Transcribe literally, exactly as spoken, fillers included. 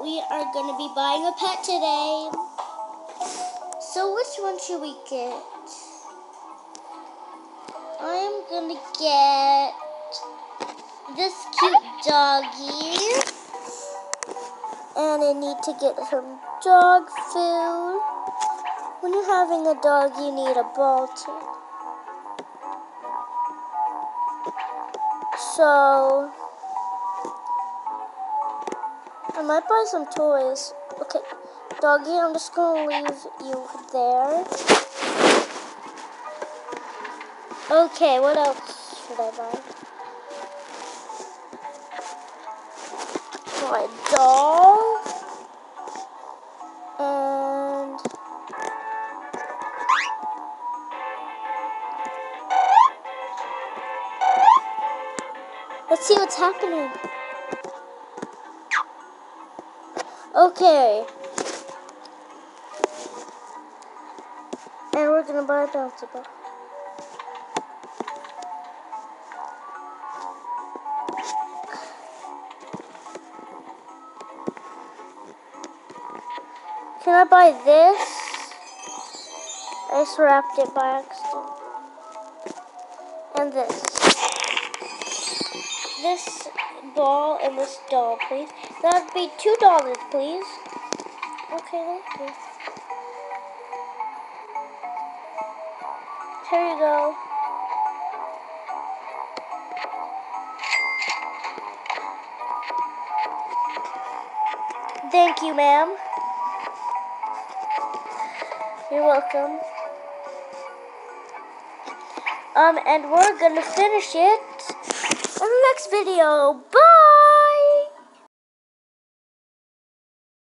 we are going to be buying a pet today. So which one should we get? I'm going to get this cute doggy. And I need to get some dog food. When you're having a dog, you need a ball too. So, I might buy some toys. Okay, doggy, I'm just going to leave you there. Okay, what else should I buy? My doll. And let's see what's happening. Okay. And we're gonna buy a bouncy ball. Can I buy this? I just wrapped it by accident. And this. This ball and this doll, please. That would be two dollars, please. Okay, thank you. Here you go. Thank you, ma'am. You're welcome. Um, and we're gonna finish it in the next video. Bye!